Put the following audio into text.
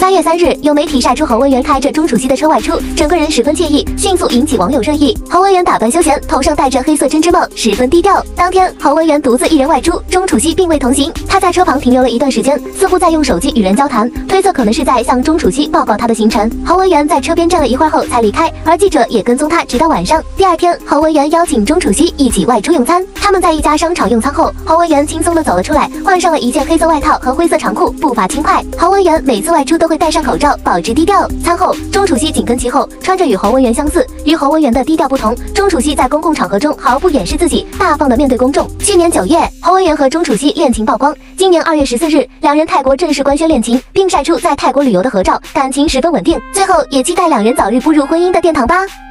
月3日，有媒体晒出侯文元开着钟楚曦的车外出，整个人十分惬意，迅速引起网友热议。侯文元打扮休闲，头上戴着黑色针织帽，十分低调。当天，侯文元独自一人外出，钟楚曦并未同行。他在车旁停留了一段时间，似乎在用手机与人交谈，推测可能是在向钟楚曦报告他的行程。侯文元在车边站了一会儿后才离开，而记者也跟踪他直到晚上。第二天，侯文元邀请钟楚曦一起外出用餐。他们在一家商场用餐后，侯文元轻松地走了出来，换上了一件黑色外套和灰色长裤，步伐轻快。侯文元每次外出都会戴上口罩，保持低调。餐后，钟楚曦紧跟其后，穿着与侯文元相似。与侯文元的低调不同，钟楚曦在公共场合中毫不掩饰自己，大方地面对公众。去年9月，侯文元和钟楚曦恋情曝光。今年2月14日，两人泰国正式官宣恋情，并晒出在泰国旅游的合照，感情十分稳定。最后也期待两人早日步入婚姻的殿堂吧。